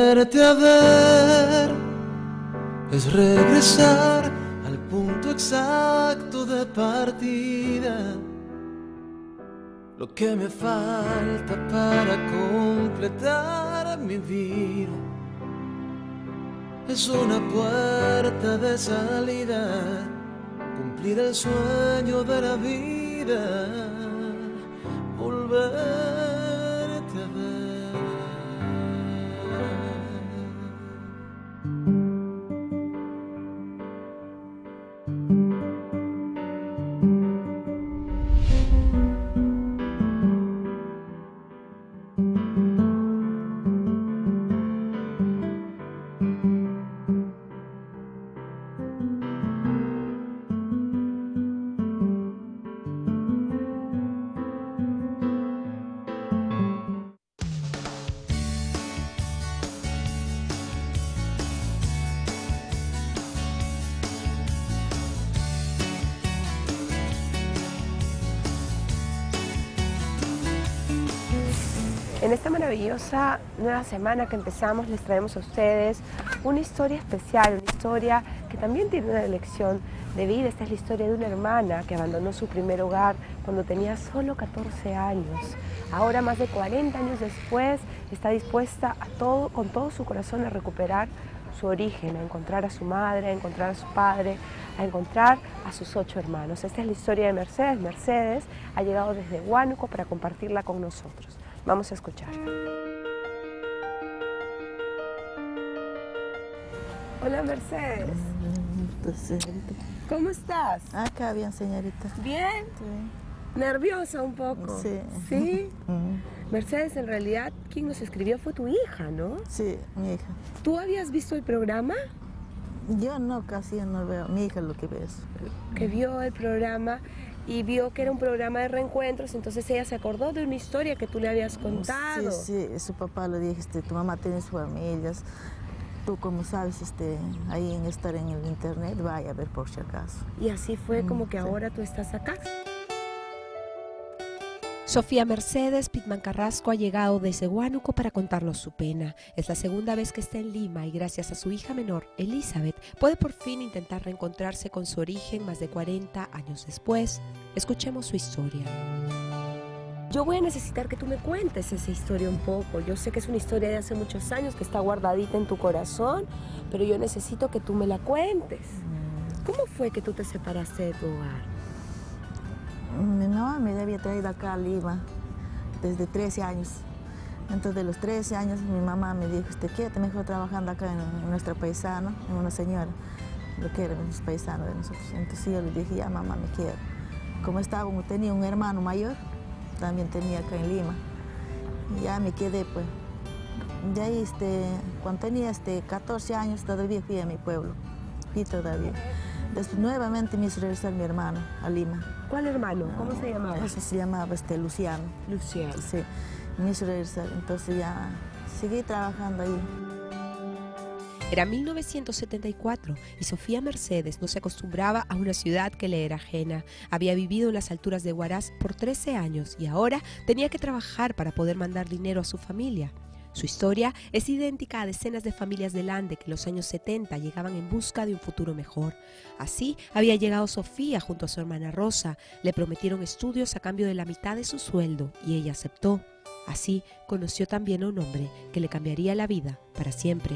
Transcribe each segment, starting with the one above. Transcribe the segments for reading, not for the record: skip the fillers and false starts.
volverte a ver, es regresar al punto exacto de partida. Lo que me falta para completar mi vida es una puerta de salida, cumplir el sueño de la vida, volverte a ver. En esta maravillosa nueva semana que empezamos les traemos a ustedes una historia especial, una historia que también tiene una lección de vida. Esta es la historia de una hermana que abandonó su primer hogar cuando tenía solo 14 años. Ahora, más de 40 años después, está dispuesta a todo, con todo su corazón a recuperar su origen, a encontrar a su madre, a encontrar a su padre, a encontrar a sus 8 hermanos. Esta es la historia de Mercedes. Mercedes ha llegado desde Huánuco para compartirla con nosotros. Vamos a escuchar. Hola, Mercedes. ¿Cómo estás? Acá bien, señorita. ¿Bien? Sí. ¿Nerviosa un poco? Sí. ¿Sí? Mercedes, en realidad, quien nos escribió fue tu hija, ¿no? Sí, mi hija. ¿Tú habías visto el programa? Yo no, casi no veo. Mi hija lo que ve es. Que vio el programa y vio que era un programa de reencuentros, entonces ella se acordó de una historia que tú le habías contado. Sí, su papá le dijo, tu mamá tiene sus familias, tú como sabes, ahí en estar en el internet, vaya a ver por si acaso. Y así fue como que sí. ahora tú estás acá. Sofía Mercedes Pitman Carrasco ha llegado desde Huánuco para contarnos su pena. Es la segunda vez que está en Lima y gracias a su hija menor, Elizabeth, puede por fin intentar reencontrarse con su origen más de 40 años después. Escuchemos su historia. Yo voy a necesitar que tú me cuentes esa historia un poco. Yo sé que es una historia de hace muchos años que está guardadita en tu corazón, pero yo necesito que tú me la cuentes. ¿Cómo fue que tú te separaste de tu hogar? Mi mamá me había traído acá a Lima desde 13 años. Entonces, de los 13 años, mi mamá me dijo, quédate mejor trabajando acá en nuestro paisano, en una señora, lo que era un paisano de nosotros. Entonces yo le dije, ya mamá, me quiero. Como tenía un hermano mayor, también tenía acá en Lima. Y ya me quedé, pues. De ahí, cuando tenía 14 años, todavía fui a mi pueblo. Fui todavía. Después nuevamente me hizo regresar mi hermano a Lima. ¿Cuál hermano? ¿Cómo se llamaba? Ese se llamaba Luciano. Luciano. Sí, me hizo regresar. Entonces ya seguí trabajando ahí. Era 1974 y Sofía Mercedes no se acostumbraba a una ciudad que le era ajena. Había vivido en las alturas de Huaraz por 13 años y ahora tenía que trabajar para poder mandar dinero a su familia. Su historia es idéntica a decenas de familias del Ande que en los años 70 llegaban en busca de un futuro mejor. Así había llegado Sofía junto a su hermana Rosa. Le prometieron estudios a cambio de la mitad de su sueldo y ella aceptó. Así conoció también a un hombre que le cambiaría la vida para siempre.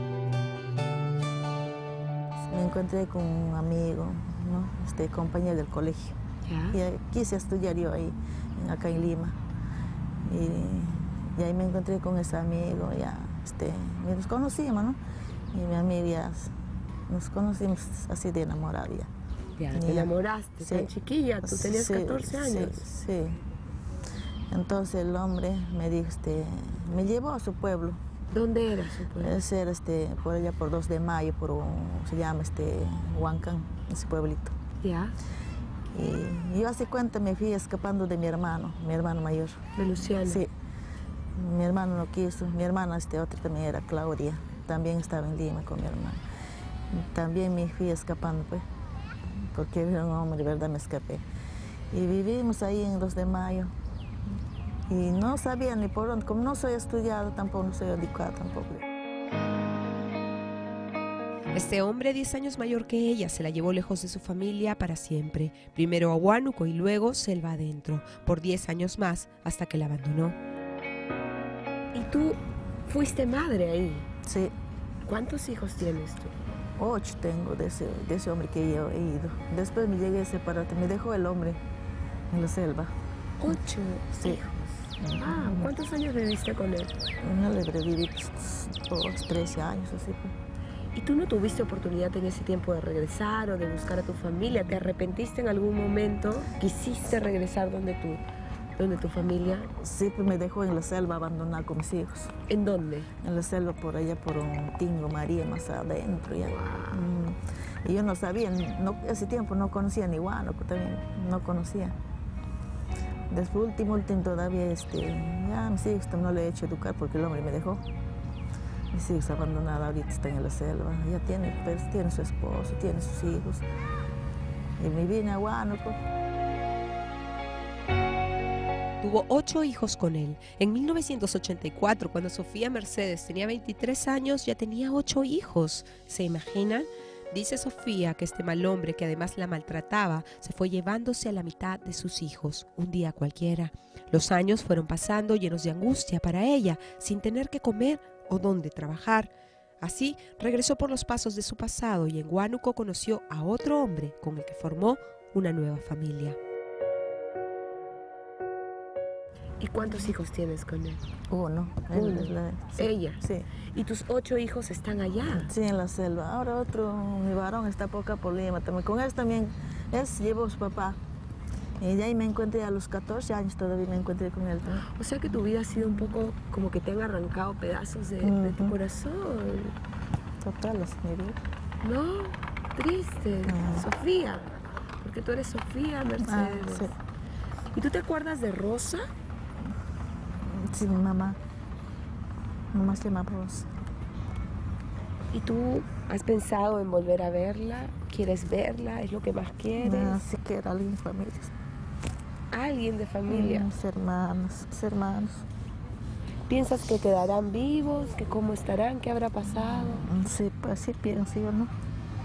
Me encontré con un amigo, ¿no? Compañero del colegio. ¿Ya? Y quise estudiar yo ahí, acá en Lima. Y ahí me encontré con ese amigo, ya nos conocimos, ¿no? Y mi amigo ya nos conocimos así de enamorado ya. Ya, te enamoraste, sí. Tan chiquilla, tú tenías 14 años. Sí. Entonces el hombre me dijo, me llevó a su pueblo. ¿Dónde era su pueblo? Era por allá por 2 de mayo, se llama Huancán, ese pueblito. Ya. Y yo hace cuenta me fui escapando de mi hermano mayor. ¿De Luciano? Sí. Mi hermano no quiso, mi hermana otra también era Claudia, también estaba en Lima con mi hermano. También me fui escapando, pues, porque era un hombre, de verdad me escapé. Y vivimos ahí en 2 de mayo. Y no sabía ni por dónde, como no soy estudiada, tampoco no soy educada tampoco. Este hombre, 10 años mayor que ella, se la llevó lejos de su familia para siempre. Primero a Huánuco y luego selva adentro, por 10 años más, hasta que la abandonó. ¿Y tú fuiste madre ahí? Sí, ¿Cuántos hijos tienes tú? 8 tengo de ese hombre que yo he ido. Después me llegué a separar, me dejó el hombre en la selva. 8 Sí. hijos. Ah, ¿cuántos años viviste con él? No le viví 13 años, así. ¿Y tú no tuviste oportunidad en ese tiempo de regresar o de buscar a tu familia? ¿Te arrepentiste en algún momento? ¿Quisiste regresar donde tu familia? Sí, pues me dejó en la selva abandonada con mis hijos. ¿En dónde? En la selva por allá, por un Tingo María, más adentro. Ya. Y yo no sabía, ese tiempo no conocía ni Huánuco también, no conocía. Después, último todavía, ya mis hijos no le he hecho educar porque el hombre me dejó. Mis hijos abandonados ahorita están en la selva, ya tiene su esposo, tiene sus hijos. Y me vine a Huánuco. Tuvo 8 hijos con él. En 1984, cuando Sofía Mercedes tenía 23 años, ya tenía 8 hijos. ¿Se imaginan? Dice Sofía que este mal hombre, que además la maltrataba, se fue llevándose a la mitad de sus hijos, un día cualquiera. Los años fueron pasando llenos de angustia para ella, sin tener que comer o dónde trabajar. Así, regresó por los pasos de su pasado y en Huánuco conoció a otro hombre con el que formó una nueva familia. ¿Y cuántos hijos tienes con él? Uno. Uno. Sí. Ella. Sí. ¿Y tus 8 hijos están allá? Sí, en la selva. Ahora otro, mi varón está por acá por Lima también. Con él también, llevó a su papá. Y ahí me encontré a los 14 años, todavía me encontré con él también. O sea que tu vida ha sido un poco como que te han arrancado pedazos de tu corazón. Total, así mi vida. No, triste. Sofía, porque tú eres Sofía Mercedes. Sí. ¿Y tú te acuerdas de Rosa? Sí, mi mamá. Mi mamá se llama Rosa. ¿Y tú has pensado en volver a verla? ¿Quieres verla? ¿Es lo que más quieres? No, sí que era alguien de familia. ¿Alguien de familia? Mis hermanos. ¿Piensas que quedarán vivos? ¿Que cómo estarán? ¿Qué habrá pasado? Sí, pues sí pienso yo, ¿no?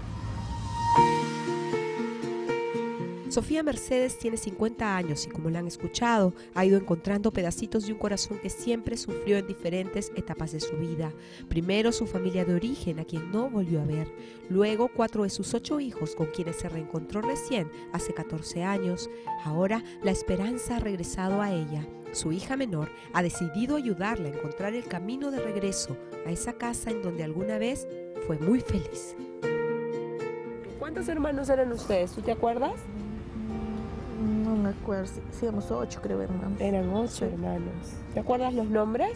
Sofía Mercedes tiene 50 años y, como la han escuchado, ha ido encontrando pedacitos de un corazón que siempre sufrió en diferentes etapas de su vida. Primero su familia de origen, a quien no volvió a ver. Luego 4 de sus 8 hijos, con quienes se reencontró recién hace 14 años. Ahora la esperanza ha regresado a ella. Su hija menor ha decidido ayudarla a encontrar el camino de regreso a esa casa en donde alguna vez fue muy feliz. ¿Cuántos hermanos eran ustedes? ¿Tú te acuerdas? No me acuerdo, sí, éramos 8 creo, hermanos. Eran 8 Sí. hermanos. ¿Te acuerdas los nombres?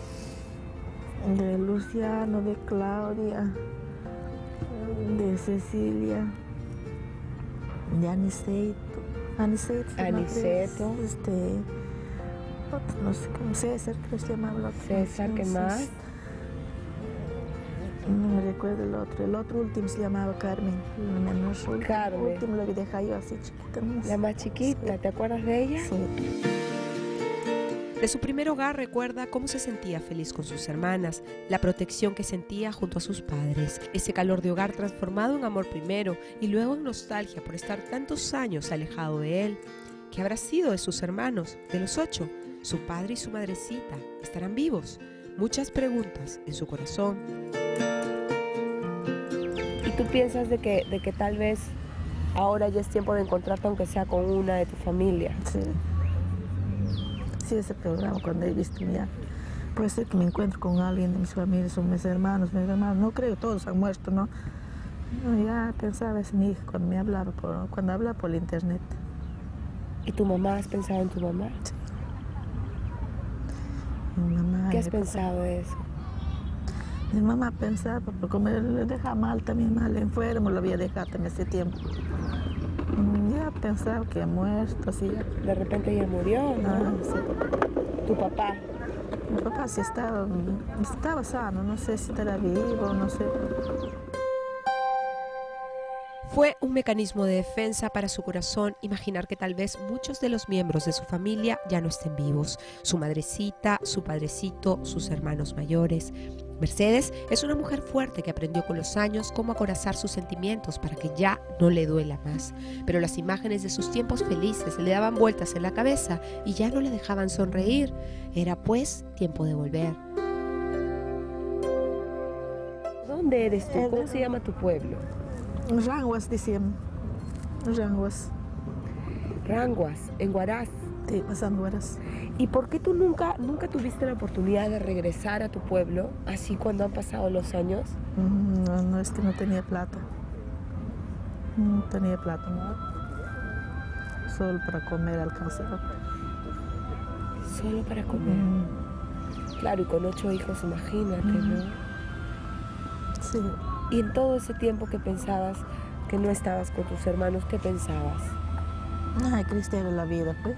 De Luciano, de Claudia, de Cecilia, de Aniceto. Aniceto. Otro, no sé cómo, César, creo que se llamaba el otro. César, ¿qué más? No me recuerdo el otro. El otro último se llamaba Carmen. El menor. Carmen. El último lo dejé yo así chiquita. ¿No? La más chiquita, ¿te acuerdas de ella? Sí. De su primer hogar recuerda cómo se sentía feliz con sus hermanas, la protección que sentía junto a sus padres, ese calor de hogar transformado en amor primero y luego en nostalgia por estar tantos años alejado de él. ¿Qué habrá sido de sus hermanos, de los 8? ¿Su padre y su madrecita estarán vivos? Muchas preguntas en su corazón. ¿Y tú piensas de que tal vez ahora ya es tiempo de encontrarte aunque sea con una de tu familia? Sí. Sí, ese programa cuando he visto ya. Puede ser que me encuentre con alguien de mis familias, son mis hermanos. No creo, todos han muerto, ¿no? No, ya pensaba en mi hija cuando me hablaba cuando hablaba por el internet. ¿Y tu mamá? ¿Has pensado en tu mamá? Sí. Mi mamá, ¿Qué has mi papá. pensado de eso? Mi mamá pensaba, porque como le deja mal también, mal enfermo, lo había dejado también hace tiempo. Ya pensaba que ha muerto, así ya. De repente ella murió, ¿no? Sí. Tu papá. Mi papá sí estaba sano, no sé si estará vivo, no sé. Fue un mecanismo de defensa para su corazón imaginar que tal vez muchos de los miembros de su familia ya no estén vivos. Su madrecita, su padrecito, sus hermanos mayores. Mercedes es una mujer fuerte que aprendió con los años cómo acorazar sus sentimientos para que ya no le duela más. Pero las imágenes de sus tiempos felices le daban vueltas en la cabeza y ya no le dejaban sonreír. Era pues tiempo de volver. ¿Dónde eres tú? ¿Cómo se llama tu pueblo? Ranguas, decían. Ranguas. Ranguas, en Huaraz. Sí, pasando horas. ¿Y por qué tú nunca tuviste la oportunidad de regresar a tu pueblo, así cuando han pasado los años? No, no, es que no tenía plata. No tenía plata, ¿no? Solo para comer alcanzaba. Solo para comer. Claro, y con 8 hijos, imagínate, ¿no? Sí. Y en todo ese tiempo que pensabas que no estabas con tus hermanos, ¿qué pensabas? Ay, cristiana la vida, pues.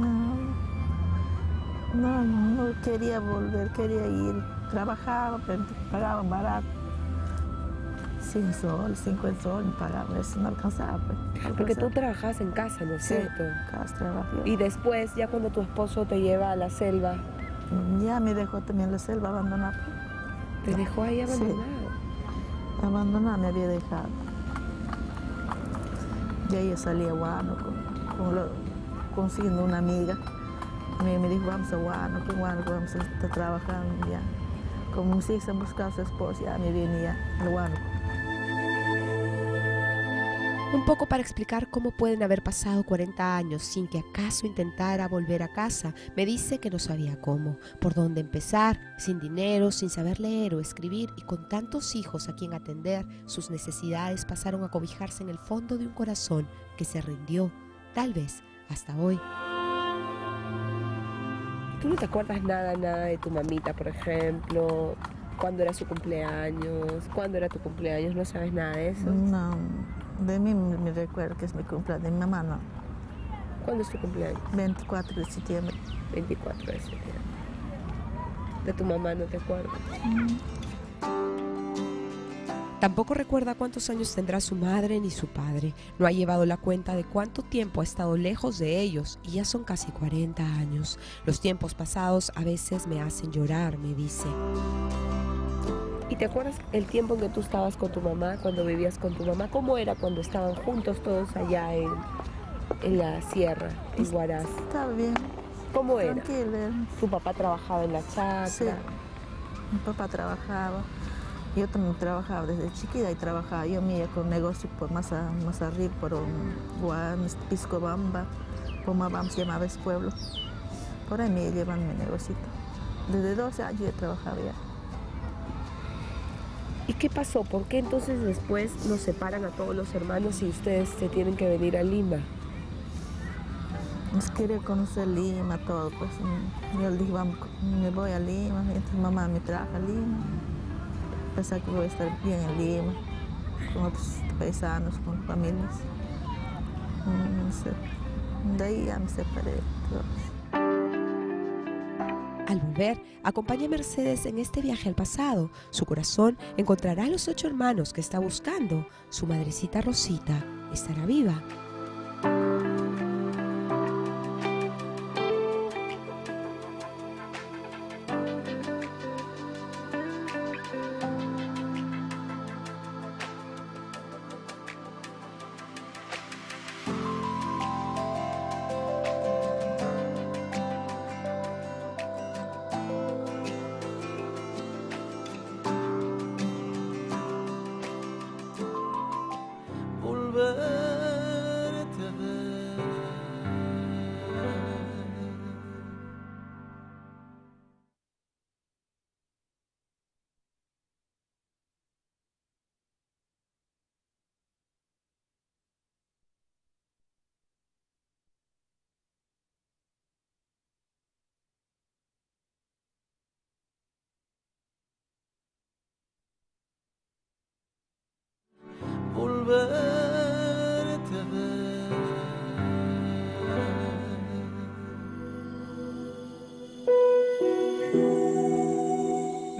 No quería volver, quería ir. Trabajaba, pero pagaban barato. 100 soles, 50 soles, pagaban, eso no alcanzaba, pues. Porque tú trabajabas en casa, ¿no es Sí, cierto? casa trabajé. Y después, ya cuando tu esposo te lleva a la selva, Ya me dejó también la selva abandonada. te dejó ahí abandonado. Abandonada me había dejado. Y ahí yo salí a Huánuco, consiguiendo una amiga. Me dijo, vamos a Huánuco, en Huánuco vamos a estar trabajando ya. Como mis hijos han buscado a su esposo, ya me venía al Huánuco. Un poco para explicar cómo pueden haber pasado 40 años sin que acaso intentara volver a casa. Me dice que no sabía cómo, por dónde empezar, sin dinero, sin saber leer o escribir y con tantos hijos a quien atender, sus necesidades pasaron a cobijarse en el fondo de un corazón que se rindió, tal vez hasta hoy. ¿Tú no te acuerdas nada de tu mamita, por ejemplo? ¿Cuándo era su cumpleaños? ¿Cuándo era tu cumpleaños? ¿No sabes nada de eso? No, de mí me recuerdo que es mi cumpleaños, de mi mamá no. ¿Cuándo es tu cumpleaños? 24 de septiembre. 24 de septiembre. ¿De tu mamá no te acuerdas? Tampoco recuerda cuántos años tendrá su madre ni su padre. No ha llevado la cuenta de cuánto tiempo ha estado lejos de ellos y ya son casi 40 años. Los tiempos pasados a veces me hacen llorar, me dice. ¿Y te acuerdas el tiempo en que tú estabas con tu mamá, cuando vivías con tu mamá? ¿Cómo era cuando estaban juntos todos allá en la sierra, en Huaraz? Estaba bien. ¿Cómo era? Tranquila. ¿Tu papá trabajaba en la chacra? Sí. Mi papá trabajaba. Yo también trabajaba desde chiquita y trabajaba. Yo me iba con negocio por más arriba, por Piscobamba, Pomabam se llamaba ese pueblo. Por ahí me llevan mi negocito. Desde 12 años yo trabajaba ya. ¿Y qué pasó? ¿Por qué entonces después nos separan a todos los hermanos y ustedes se tienen que venir a Lima? Nos quería conocer Lima, todo. Pues yo le dije, vamos, me voy a Lima. Y entonces mamá me trajo a Lima. Pensaba que voy a estar bien en Lima, con otros paisanos, con familias. No sé. De ahí ya me separé de todos. Al volver, acompaña a Mercedes en este viaje al pasado. Su corazón encontrará a los 8 hermanos que está buscando. Su madrecita Rosita estará viva.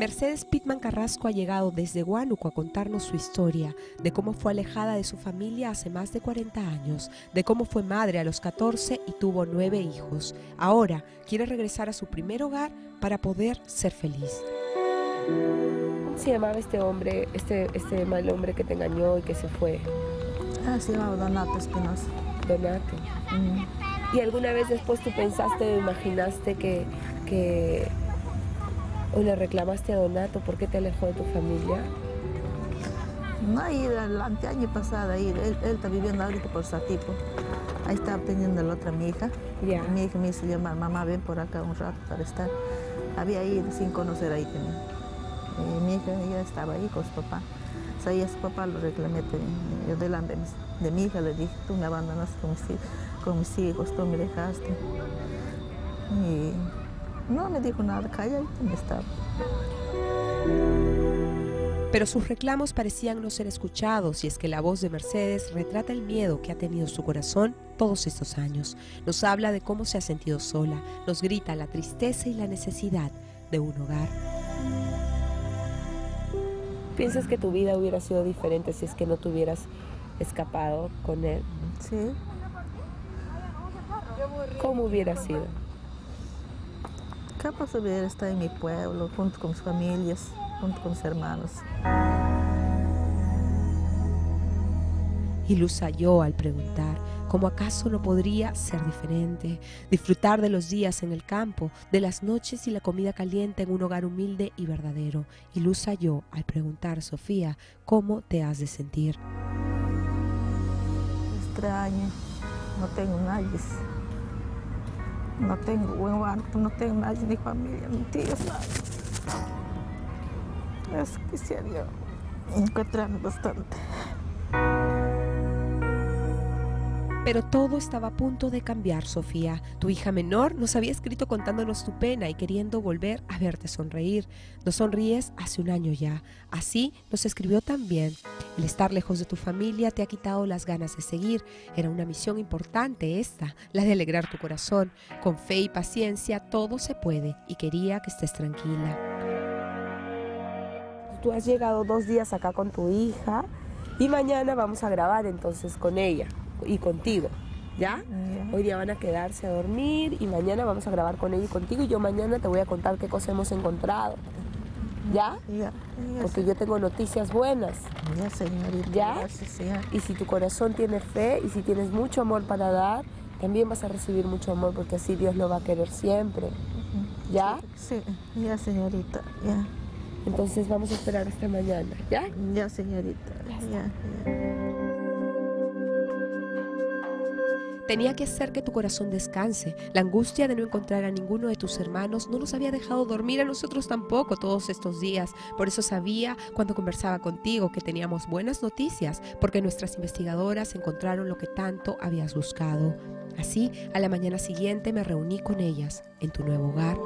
Mercedes Pitman Carrasco ha llegado desde Huánuco a contarnos su historia, de cómo fue alejada de su familia hace más de 40 años, de cómo fue madre a los 14 y tuvo 9 hijos. Ahora quiere regresar a su primer hogar para poder ser feliz. ¿Cómo se llamaba este hombre, este mal hombre que te engañó y que se fue? Se llamaba Donato Espinosa. Donato. ¿Y alguna vez después tú pensaste o imaginaste que o le reclamaste a Donato por qué te alejó de tu familia? No, ahí el año pasado, ahí, él está viviendo ahorita por Satipo. Ahí está teniendo la otra mi hija. Ya. Mi hija me hizo llamar, mamá, ven por acá un rato para estar. Había ido sin conocer ahí. Mi hija ya estaba ahí con su papá. O sea, y a su papá lo reclamé. Yo delante de mi hija le dije, tú me abandonaste con mis hijos, tú me dejaste. Y no me dijo nada, calla y estaba. Pero sus reclamos parecían no ser escuchados, y es que la voz de Mercedes retrata el miedo que ha tenido su corazón todos estos años. Nos habla de cómo se ha sentido sola, nos grita la tristeza y la necesidad de un hogar. ¿Piensas que tu vida hubiera sido diferente si es que no te hubieras escapado con él? Sí. ¿Cómo hubiera sido? Capaz hubiera estado en mi pueblo, junto con mis familias, junto con mis hermanos. Y Luz halló al preguntar, ¿cómo acaso no podría ser diferente? Disfrutar de los días en el campo, de las noches y la comida caliente en un hogar humilde y verdadero. Y Luz halló al preguntar, Sofía, ¿cómo te has de sentir? Extraño, no tengo nadie. No tengo buen banco, no tengo nadie, ni familia, ni tíos, nada. Eso quisiera yo encontrarme bastante. Pero todo estaba a punto de cambiar, Sofía. Tu hija menor nos había escrito contándonos tu pena y queriendo volver a verte sonreír. No sonríes hace un año ya. Así nos escribió también. El estar lejos de tu familia te ha quitado las ganas de seguir. Era una misión importante esta, la de alegrar tu corazón. Con fe y paciencia todo se puede, y quería que estés tranquila. Tú has llegado 2 días acá con tu hija y mañana vamos a grabar entonces con ella y contigo, ¿ya? Hoy día van a quedarse a dormir y mañana vamos a grabar con ella y contigo, y yo mañana te voy a contar qué cosa hemos encontrado, ¿ya? Ya, Porque yo tengo noticias buenas, ya, señorita. ¿ya? Gracias, ya. Y si tu corazón tiene fe y si tienes mucho amor para dar, también vas a recibir mucho amor, porque así Dios lo va a querer siempre, ¿ya? Sí, ya, señorita, ya. Entonces vamos a esperar hasta mañana, ¿ya? Ya, señorita, ya. Tenía que hacer que tu corazón descanse. La angustia de no encontrar a ninguno de tus hermanos no nos había dejado dormir a nosotros tampoco todos estos días. Por eso sabía cuando conversaba contigo que teníamos buenas noticias, porque nuestras investigadoras encontraron lo que tanto habías buscado. Así, a la mañana siguiente me reuní con ellas en tu nuevo hogar.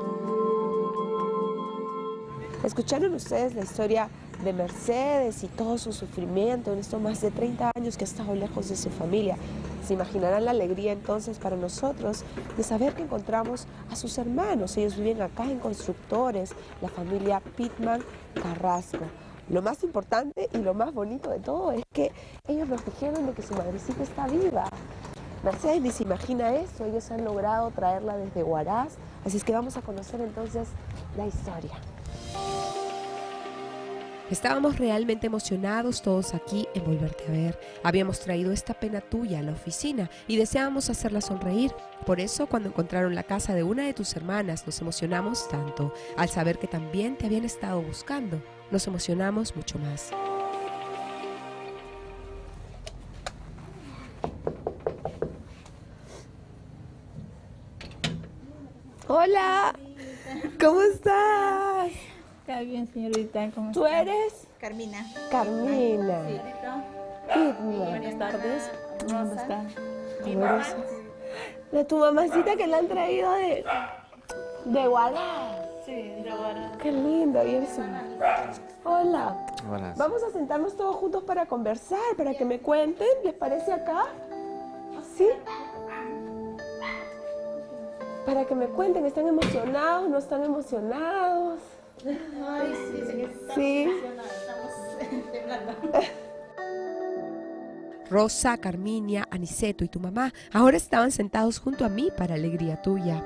¿Escucharon ustedes la historia de Mercedes y todo su sufrimiento en estos más de 30 años que ha estado lejos de su familia? Se imaginarán la alegría entonces para nosotros de saber que encontramos a sus hermanos. Ellos viven acá en Constructores, la familia Pitman Carrasco. Lo más importante y lo más bonito de todo es que ellos nos dijeron de que su madrecita está viva. Mercedes ni se imagina eso, ellos han logrado traerla desde Huaraz, así es que vamos a conocer entonces la historia. Estábamos realmente emocionados todos aquí en volverte a ver. Habíamos traído esta pena tuya a la oficina y deseábamos hacerla sonreír. Por eso, cuando encontraron la casa de una de tus hermanas, nos emocionamos tanto. Al saber que también te habían estado buscando, nos emocionamos mucho más. Hola, ¿cómo estás? Está bien, señorita. ¿Cómo ¿Tú está? eres? Carmina. Carmina. Pitman. Buenas tardes. ¿Cómo está? Amorosa. De tu mamacita que la han traído de Huaraz. Sí, de ahora. Qué lindo, y eres Hola. Buenas. Vamos a sentarnos todos juntos para conversar, para que me cuenten. ¿Les parece acá? ¿Sí? Para que me cuenten, ¿están emocionados? ¿No están emocionados? Ay, sí, estamos Sí. emocionadas, estamos temblando. Rosa, Carminia, Aniceto y tu mamá ahora estaban sentados junto a mí para alegría tuya.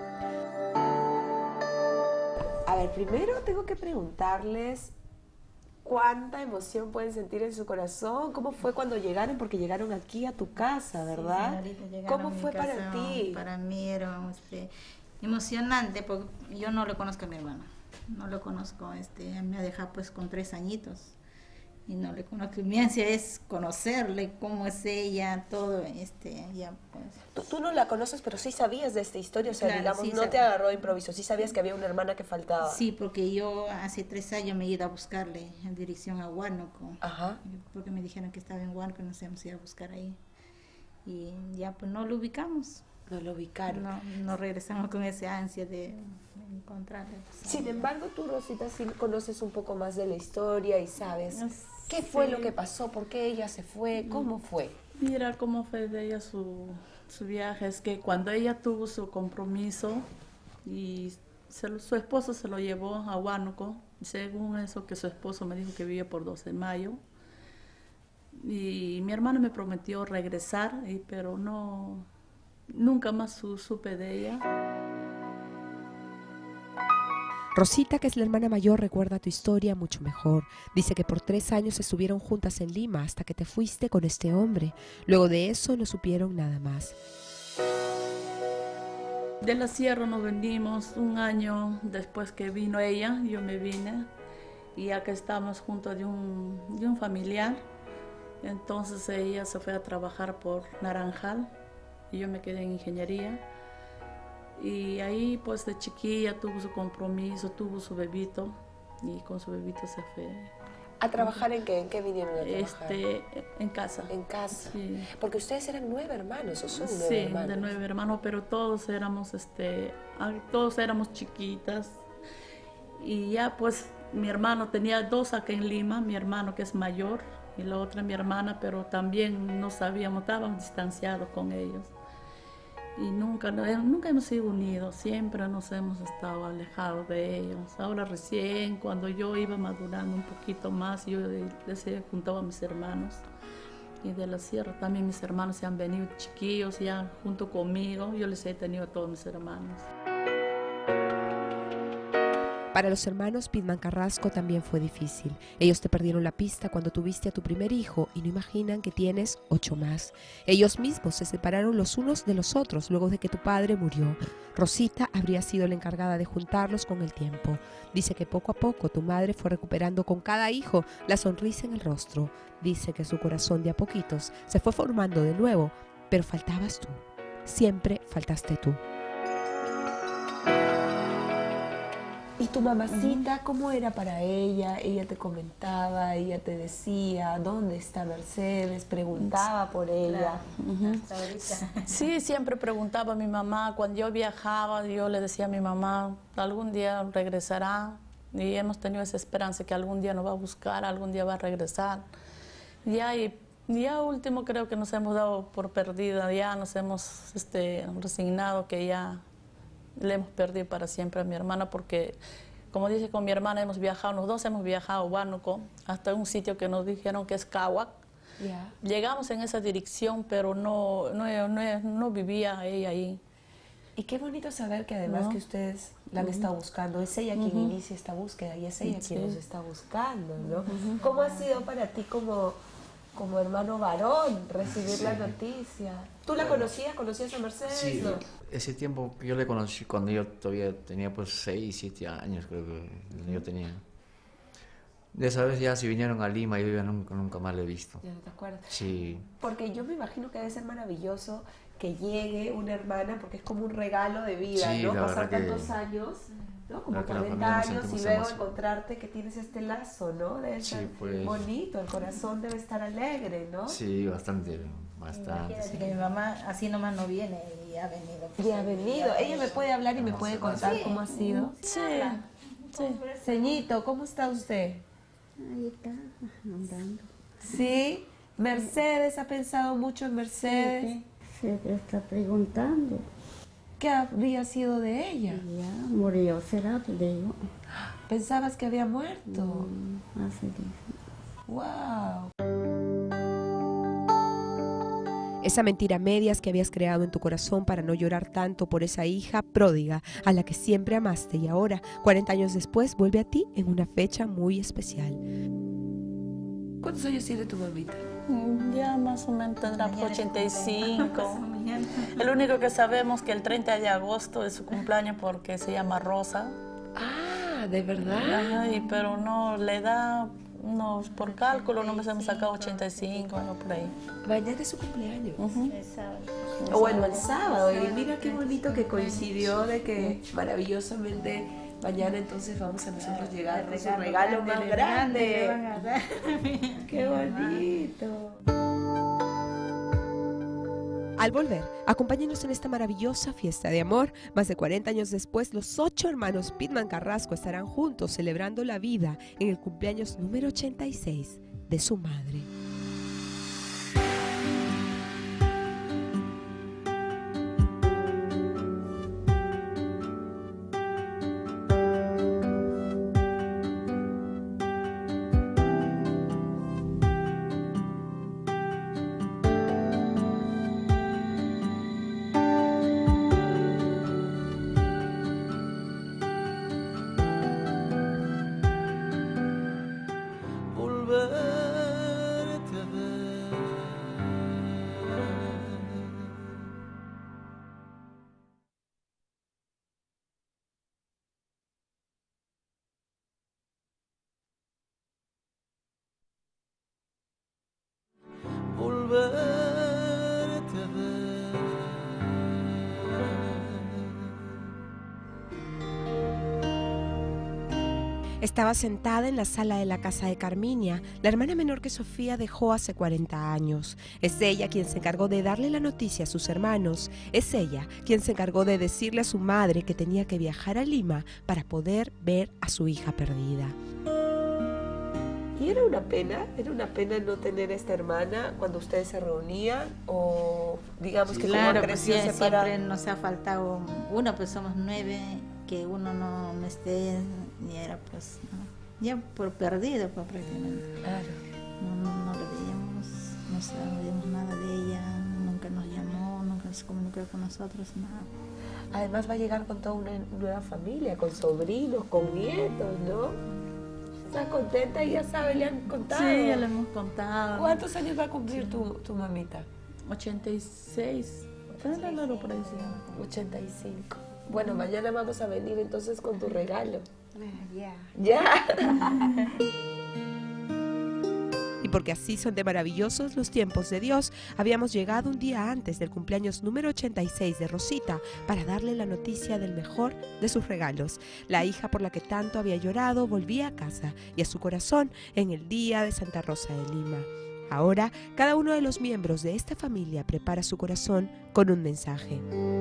A ver, primero tengo que preguntarles cuánta emoción pueden sentir en su corazón. ¿Cómo fue cuando llegaron? Porque llegaron aquí a tu casa, ¿verdad? Sí, señorita, llegaron ¿Cómo a mi fue para casa. ti? Para mí era emocionante porque yo no le conozco a mi hermana. No lo conozco, me ha dejado pues con 3 añitos. Y no le conozco. Mi ansia es conocerle, cómo es ella, todo, ya pues. Tú no la conoces, pero sí sabías de esta historia, o sea, Claro, digamos, sí no te sabía. agarró de improviso, sí sabías que había una hermana que faltaba. Sí, porque yo hace 3 años me he ido a buscarle en dirección a Huánuco. Ajá. Porque me dijeron que estaba en Huánuco y nos hemos ido a buscar ahí. Y ya pues no lo ubicamos. No lo ubicaron. No regresamos con esa ansia de encontrarle. Sin embargo, tú, Rosita, sí conoces un poco más de la historia y sabes qué fue lo que pasó, por qué ella se fue, cómo fue. Mira cómo fue de ella su viaje. Es que cuando ella tuvo su compromiso y su esposo se lo llevó a Huánuco, según eso que su esposo me dijo que vivía por 12 de mayo, y mi hermana me prometió regresar, pero nunca más supe de ella. Rosita, que es la hermana mayor, recuerda tu historia mucho mejor. Dice que por 3 años estuvieron juntas en Lima hasta que te fuiste con este hombre. Luego de eso no supieron nada más. De la sierra nos venimos 1 año después que vino ella, yo me vine y acá estamos junto de un familiar. Entonces ella se fue a trabajar por Naranjal y yo me quedé en ingeniería. Y ahí pues de chiquilla tuvo su compromiso, tuvo su bebito y con su bebito se fue. ¿A trabajar en qué? ¿En qué vinieron a trabajar? En casa. En casa. Sí. Porque ustedes eran 9 hermanos, o son 9 Sí, hermanos. de 9 hermanos, pero todos éramos chiquitas. Y ya pues mi hermano tenía 2 acá en Lima, mi hermano que es mayor y la otra mi hermana, pero también no sabíamos, estábamos distanciados con ellos. Y nunca hemos sido unidos, siempre nos hemos estado alejados de ellos. Ahora recién, cuando yo iba madurando un poquito más, yo les he juntado a mis hermanos. Y de la sierra también mis hermanos se han venido chiquillos ya junto conmigo, yo les he tenido a todos mis hermanos. Para los hermanos Pitman Carrasco también fue difícil. Ellos te perdieron la pista cuando tuviste a tu primer hijo y no imaginan que tienes 8 más. Ellos mismos se separaron los unos de los otros luego de que tu padre murió. Rosita habría sido la encargada de juntarlos con el tiempo. Dice que poco a poco tu madre fue recuperando con cada hijo la sonrisa en el rostro. Dice que su corazón de a poquitos se fue formando de nuevo, pero faltabas tú. Siempre faltaste tú. ¿Y tu mamacita cómo era para ella? Ella te comentaba, ella te decía, ¿dónde está Mercedes? Preguntaba por ella. Hasta ahorita. Sí, siempre preguntaba a mi mamá. Cuando yo viajaba, yo le decía a mi mamá, algún día regresará. Y hemos tenido esa esperanza que algún día nos va a buscar, algún día va a regresar. Ya último creo que nos hemos dado por perdida, ya nos hemos resignado que ya le hemos perdido para siempre a mi hermana, porque como dije, con mi hermana hemos viajado, los dos hemos viajado a Huánuco, hasta un sitio que nos dijeron que es Cahuac. Yeah. Llegamos en esa dirección, pero no vivía ella ahí. Y qué bonito saber que además que ustedes la han estado buscando, es ella quien inicia esta búsqueda y es ella quien los está buscando, ¿no? ¿Cómo ha sido para ti como hermano varón recibir la noticia? ¿Tú la conocías? ¿Conocías a Mercedes? Sí, ¿No? ese tiempo que yo le conocí cuando yo todavía tenía pues 6, 7 años, creo que yo tenía. De esa vez ya si vinieron a Lima, yo ya nunca más lo he visto. Ya no te acuerdas. Sí. Porque yo me imagino que debe ser maravilloso que llegue una hermana, porque es como un regalo de vida, Sí, ¿no? la Pasar verdad que- tantos años, ¿no? Como la verdad que la 40 familia nos años y sentimos luego emocionados. encontrarte que tienes este lazo, ¿no? Debe Sí, ser pues. bonito, el corazón debe estar alegre, ¿no? Sí, bastante. Imagínate Sí. que mi mamá así nomás no viene y ha venido. Y ha venido. Ella me puede hablar y me puede contar cómo ha sido. Sí, sí. Ceñito, ¿cómo está usted? Ahí está, andando. ¿Sí? Mercedes, ¿ha pensado mucho en Mercedes? Se está preguntando. ¿Qué habría sido de ella? Ya murió, será, le digo. ¿Pensabas que había muerto? Hace 10. ¡Wow! Esa mentira a medias que habías creado en tu corazón para no llorar tanto por esa hija pródiga a la que siempre amaste y ahora, 40 años después, vuelve a ti en una fecha muy especial. ¿Cuántos años tiene tu mamita? Ya más o menos tendrá 85. El único que sabemos que el 30 de agosto es su cumpleaños porque se llama Rosa. Ah, ¿de verdad? Ay, pero no, le da, no, por cálculo no me hemos sacado 85, algo por ahí. Mañana es su cumpleaños. Exacto. O bueno, el sábado. Y mira qué bonito que coincidió de que maravillosamente mañana entonces vamos a nosotros llegar con su regalo más grande. ¡Qué bonito! Al volver, acompáñenos en esta maravillosa fiesta de amor. Más de 40 años después, los 8 hermanos Pitman Carrasco estarán juntos celebrando la vida en el cumpleaños número 86 de su madre. Volverte a ver. Volverte a ver. Estaba sentada en la sala de la casa de Carminia, la hermana menor que Sofía dejó hace 40 años. Es ella quien se encargó de darle la noticia a sus hermanos. Es ella quien se encargó de decirle a su madre que tenía que viajar a Lima para poder ver a su hija perdida. ¿Y era una pena no tener esta hermana cuando ustedes se reunían? O digamos que Claro, como pues creció sí, separada. siempre nos ha faltado uno, pues somos 9, que uno no esté, ni era pues, ¿no? Ya por perdido pues, prácticamente. Claro. No le veíamos, no sabíamos nada de ella, nunca nos llamó, nunca se comunicó con nosotros, nada. Además va a llegar con toda una nueva familia, con sobrinos, con nietos, ¿no? ¿Estás contenta? Y ya sabe, le han contado. Sí, ya le hemos contado. ¿Cuántos años va a cumplir tu mamita? 86. Pero por ahí sí. 85. Bueno, mañana vamos a venir entonces con tu regalo. Ya. ¿Ya? Y porque así son de maravillosos los tiempos de Dios, habíamos llegado un día antes del cumpleaños número 86 de Rosita para darle la noticia del mejor de sus regalos. La hija por la que tanto había llorado volvía a casa y a su corazón en el día de Santa Rosa de Lima. Ahora, cada uno de los miembros de esta familia prepara su corazón con un mensaje.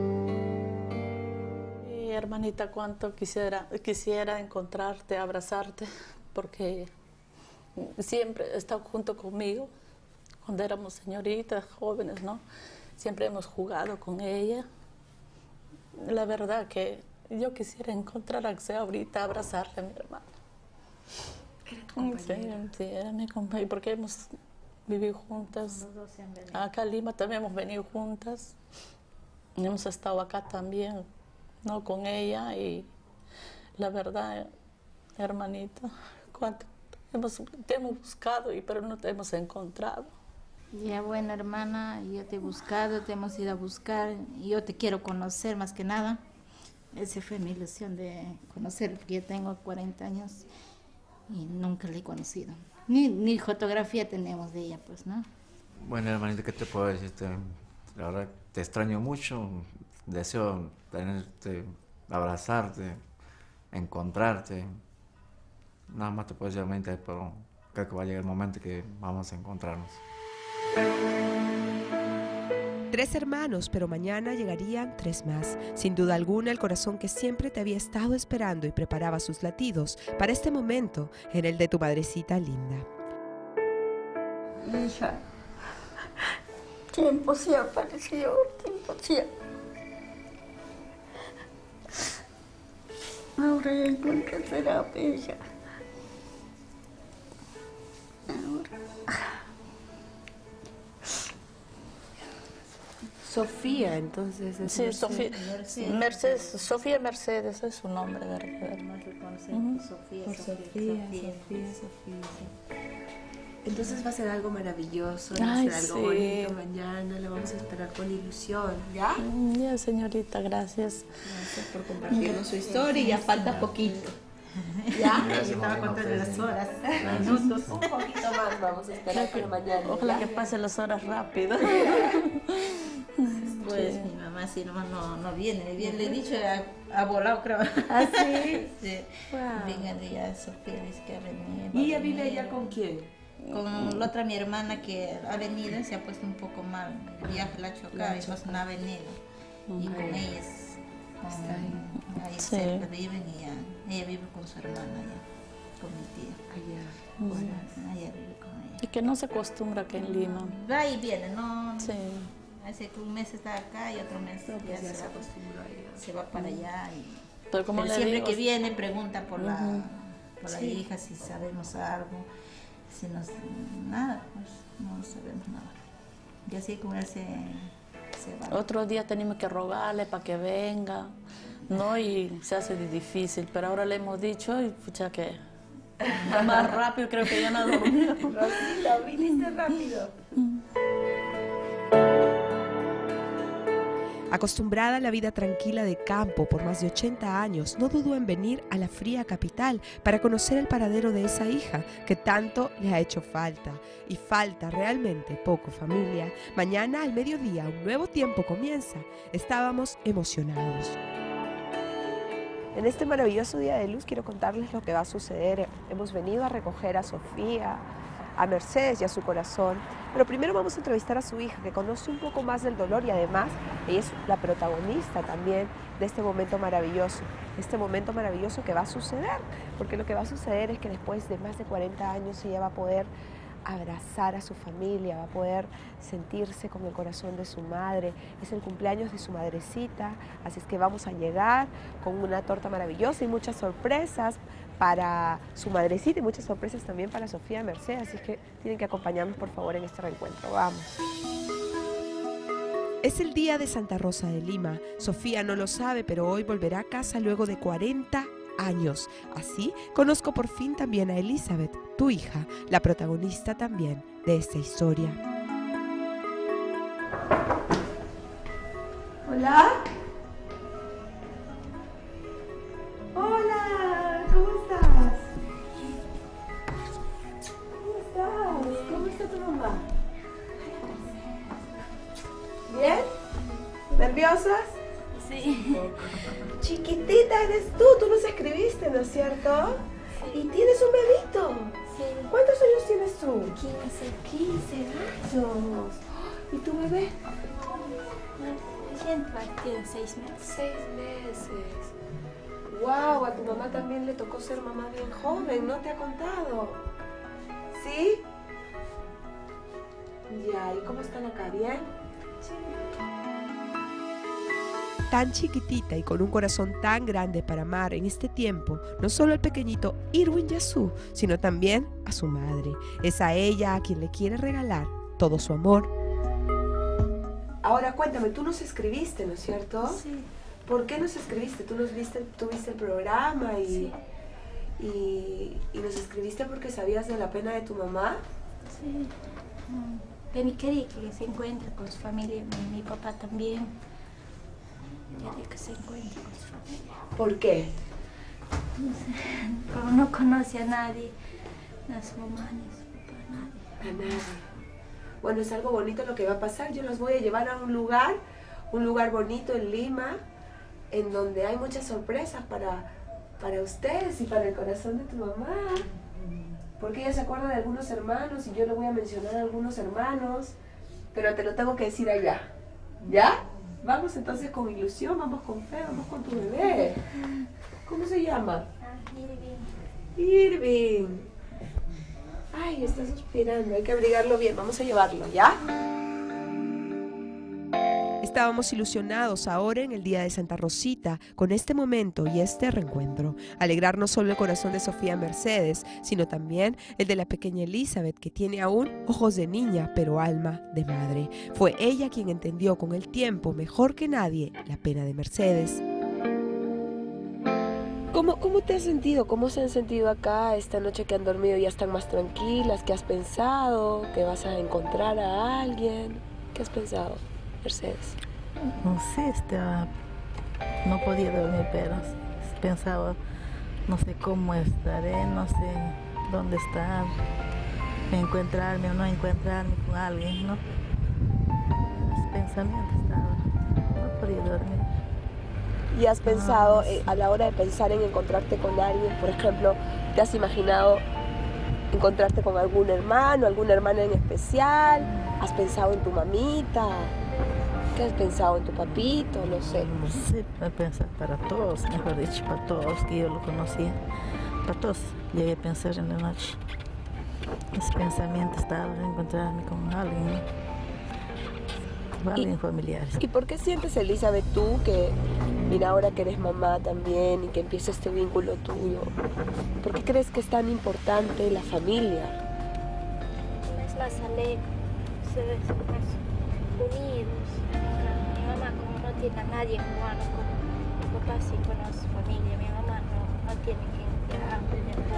Hermanita, cuánto quisiera encontrarte, abrazarte, porque siempre ha estado junto conmigo cuando éramos señoritas, jóvenes, ¿no? Siempre hemos jugado con ella. La verdad que yo quisiera encontrar a Axel ahorita, abrazarle a mi hermana. ¿Era tu compañera? Sí, era mi compañera, porque hemos vivido juntas. Los dos se han venido. Acá a Lima también hemos venido juntas. Hemos estado acá también, ¿no? Con ella y la verdad, hermanita, cuánto te hemos buscado, pero no te hemos encontrado. Ya bueno, hermana, yo te he buscado, te hemos ido a buscar, y yo te quiero conocer más que nada. Esa fue mi ilusión de conocer, porque yo tengo 40 años y nunca la he conocido. Ni fotografía tenemos de ella, pues, ¿no? Bueno, hermanita, ¿qué te puedo decir? La verdad, te extraño mucho. Deseo tenerte, abrazarte, encontrarte. Nada más te puedo decir, hermanita, pero creo que va a llegar el momento que vamos a encontrarnos. 3 hermanos, pero mañana llegarían 3 más. Sin duda alguna, el corazón que siempre te había estado esperando y preparaba sus latidos para este momento era el de tu madrecita linda. Hija, tiempo se apareció, tiempo se... Ahora encuentra terapia. Sofía, entonces. Es Sí, Sofía Mercedes, Sofía Mercedes es su nombre verdadero. Más lo conocen por Sofía. Entonces va a ser algo maravilloso, va a Ay, ser algo sí. bonito mañana, le vamos a esperar con ilusión, ¿ya? Ya, señorita, gracias. Gracias por compartirnos su historia y ya falta poquito. ¿Ya? Yo estaba contando las horas, minutos. Un poquito más vamos a esperar para mañana. Ojalá ¿ya? que pasen las horas rápido. Pues mi mamá sí nomás no viene, bien le he dicho, ha volado creo. ¿Ah, sí? Sí. Wow. Venga de allá, Sofía dice que ha venido. ¿Y ella vive allá con quién? Con la otra mi hermana que ha venido y se ha puesto un poco mal. El viaje la ha chocado y pues no ha venido. Y con ella es, ahí Sí. cerca viven y ella vive con su hermana allá, con mi tía. Allá vive con ella. Y que no se acostumbra que en Lima. Va y viene, no. Sí. Hace que un mes está acá y otro mes ya se acostumbró, se va para allá. Pero como Pero le siempre digo, que viene pregunta por la Sí. hija, si sabemos algo, si nos... Nada, pues no sabemos nada. Y así como él se va. otro día tenemos que rogarle para que venga, ¿no? Y se hace difícil, pero ahora le hemos dicho y pucha que más rápido, creo que ya no ha dormido. Rosita, viniste rápido. Acostumbrada a la vida tranquila de campo por más de 80 años, no dudó en venir a la fría capital para conocer el paradero de esa hija que tanto le ha hecho falta. Y falta realmente poco, familia. Mañana al mediodía un nuevo tiempo comienza. Estábamos emocionados. En este maravilloso día de luz quiero contarles lo que va a suceder. Hemos venido a recoger a Sofía, a Mercedes y a su corazón. Pero primero vamos a entrevistar a su hija, que conoce un poco más del dolor y además ella es la protagonista también de este momento maravilloso que va a suceder. Porque lo que va a suceder es que después de más de 40 años ella va a poder abrazar a su familia, va a poder sentirse con el corazón de su madre. Es el cumpleaños de su madrecita, así es que vamos a llegar con una torta maravillosa y muchas sorpresas para su madrecita y muchas sorpresas también para Sofía Mercedes, así es que tienen que acompañarnos por favor en este reencuentro. Vamos. Es el día de Santa Rosa de Lima. Sofía no lo sabe, pero hoy volverá a casa luego de 40 años. Así conozco por fin también a Elizabeth, tu hija, la protagonista también de esta historia. Hola. Hola, ¿cómo estás? ¿Cómo estás? ¿Cómo está tu mamá? ¿Bien? ¿Nerviosas? Sí. Chiquitita eres tú nos escribiste, ¿no es cierto? Sí. ¿Y tienes un bebito? Sí. ¿Cuántos años tienes tú? 15. 15 años. ¿Y tu bebé? Recién partido, 6 meses. 6 meses. Wow, a tu mamá también le tocó ser mamá bien joven, ¿no te ha contado? ¿Sí? Ya, ¿y cómo están acá? ¿Bien? Sí. Tan chiquitita y con un corazón tan grande para amar en este tiempo, no solo al pequeñito Irwin Yasu, sino también a su madre. Es a ella a quien le quiere regalar todo su amor. Ahora cuéntame, tú nos escribiste, ¿no es cierto? Sí. ¿Por qué nos escribiste? ¿Tú viste el programa y nos escribiste porque sabías de la pena de tu mamá? Sí. Pero quería que se encuentre con su familia, mi papá también. Quería que se encuentre con su familia. ¿Por qué? No sé, como no conoce a nadie, ni a su mamá, ni a su papá, nadie. A nadie. Bueno, es algo bonito lo que va a pasar. Yo los voy a llevar a un lugar bonito en Lima, en donde hay muchas sorpresas para ustedes y para el corazón de tu mamá. Porque ella se acuerda de algunos hermanos y yo le voy a mencionar a algunos hermanos, pero te lo tengo que decir allá. ¿Ya? Vamos entonces con ilusión, vamos con fe, vamos con tu bebé. ¿Cómo se llama? Irving. Ay, está suspirando, hay que abrigarlo bien, vamos a llevarlo, ¿ya? Estábamos ilusionados ahora en el día de Santa Rosita con este momento y este reencuentro. Alegrar no solo el corazón de Sofía Mercedes, sino también el de la pequeña Elizabeth, que tiene aún ojos de niña, pero alma de madre. Fue ella quien entendió con el tiempo, mejor que nadie, la pena de Mercedes. ¿Cómo te has sentido? ¿Cómo se han sentido acá esta noche que han dormido? ¿Ya están más tranquilas? ¿Qué has pensado? ¿Que vas a encontrar a alguien? ¿Qué has pensado, Mercedes? No sé, no podía dormir, pero pensaba, no sé cómo estaré, no sé dónde estar, encontrarme o no encontrarme con alguien, ¿no? Los pensamientos estaban, no podía dormir. ¿Y has pensado, a la hora de pensar en encontrarte con alguien, por ejemplo, te has imaginado encontrarte con algún hermano, alguna hermana en especial? ¿Has pensado en tu mamita? ¿Qué has pensado en tu papito? No sé. No sé, he pensado para todos, mejor dicho, para todos que yo lo conocía. Para todos llegué a pensar en la noche. Ese pensamiento estaba de encontrarme con alguien, ¿no? Alguien familiar. ¿Y por qué sientes, Elizabeth, tú que, mira, ahora que eres mamá también y que empieza este vínculo tuyo, por qué crees que es tan importante la familia? Es más alegre, se ven más unidos. Mi mamá, como no tiene a nadie cubano, mi papá sí conoce familia, mi mamá no tiene quien hambre de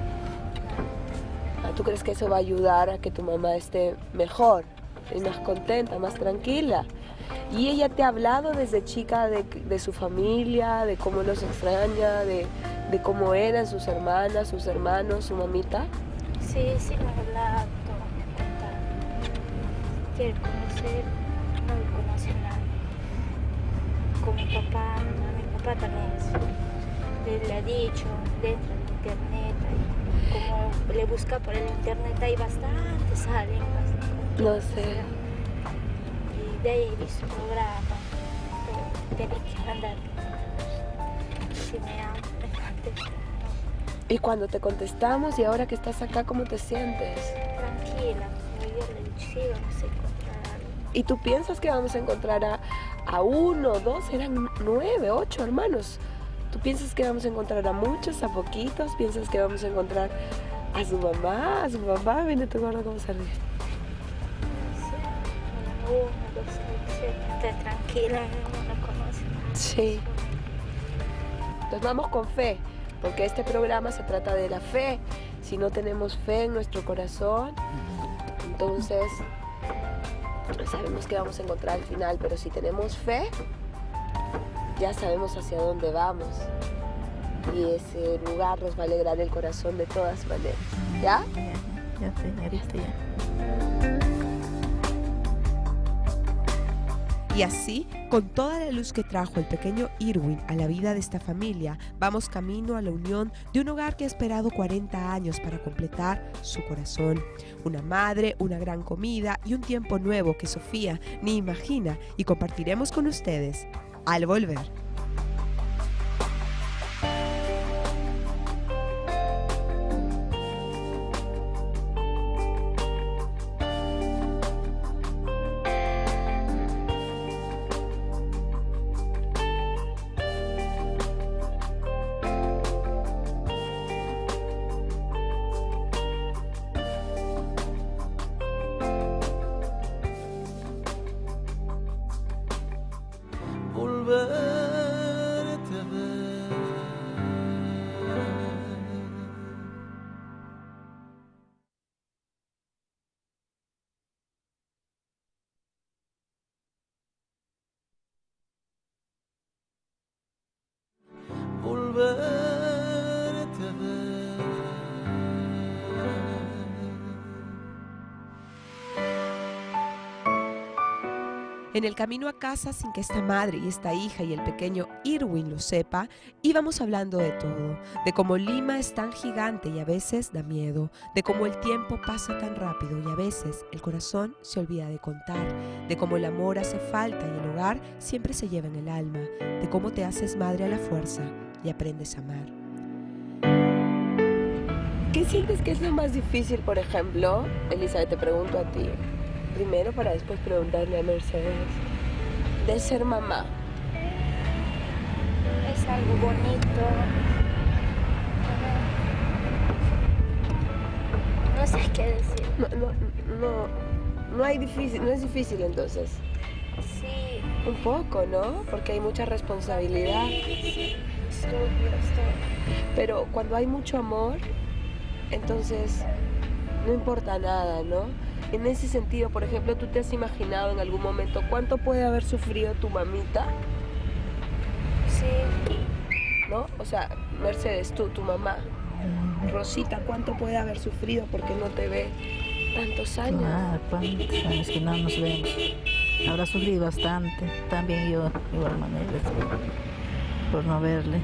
pobre. ¿Tú crees que eso va a ayudar a que tu mamá esté mejor, y más contenta, más tranquila? ¿Y ella te ha hablado desde chica de su familia, de cómo los extraña, de cómo eran sus hermanas, sus hermanos, su mamita? Sí, me ha hablado, me ha contado. Quiere conocer, no lo conoce nadie. Con mi papá, mi papá también le ha dicho dentro de internet, como le busca por el internet, hay bastante, salen bastante. No sé. Y de ahí he visto programa, pero tenía que mandar. Si me ama, me contesta. Y cuando te contestamos y ahora que estás acá, ¿cómo te sientes? Tranquila, como yo le he dicho, sí, vamos a encontrar algo. ¿Y tú piensas que vamos a encontrar a uno, dos, eran 9, 8 hermanos? ¿Tú piensas que vamos a encontrar a muchos, a poquitos? ¿Piensas que vamos a encontrar a su mamá, a su papá? Viene tu gordo cómo se ríe. Uno, dos, esté tranquila, no lo conoce. Sí. Entonces vamos con fe, porque este programa se trata de la fe. Si no tenemos fe en nuestro corazón, entonces sabemos que vamos a encontrar al final, pero si tenemos fe, ya sabemos hacia dónde vamos. Y ese lugar nos va a alegrar el corazón de todas maneras. ¿Ya? Ya, señorita, ya. Y así, con toda la luz que trajo el pequeño Irwin a la vida de esta familia, vamos camino a la unión de un hogar que ha esperado 40 años para completar su corazón. Una madre, una gran comida y un tiempo nuevo que Sofía ni imagina, y compartiremos con ustedes al volver. Volverte a ver. Volverte a ver. En el camino a casa, sin que esta madre y esta hija y el pequeño Irwin lo sepa, íbamos hablando de todo, de cómo Lima es tan gigante y a veces da miedo, de cómo el tiempo pasa tan rápido y a veces el corazón se olvida de contar, de cómo el amor hace falta y el hogar siempre se lleva en el alma, de cómo te haces madre a la fuerza y aprendes a amar. ¿Qué sientes que es lo más difícil, por ejemplo? Elizabeth, te pregunto a ti primero para después preguntarle a Mercedes. de ser mamá? Es algo bonito. No sé qué decir. No es difícil entonces. Sí, Un poco, ¿no? Porque hay mucha responsabilidad. estudios, todo. Pero cuando hay mucho amor, entonces no importa nada, ¿no? En ese sentido, por ejemplo, ¿tú te has imaginado en algún momento cuánto puede haber sufrido tu mamita? Sí, ¿No? O sea, Mercedes, tú, tu mamá. Rosita, ¿cuánto puede haber sufrido porque no te ve tantos años? ¿Cuántos años que no nos vemos? Habrá sufrido bastante. También yo, de igual manera, por no verle.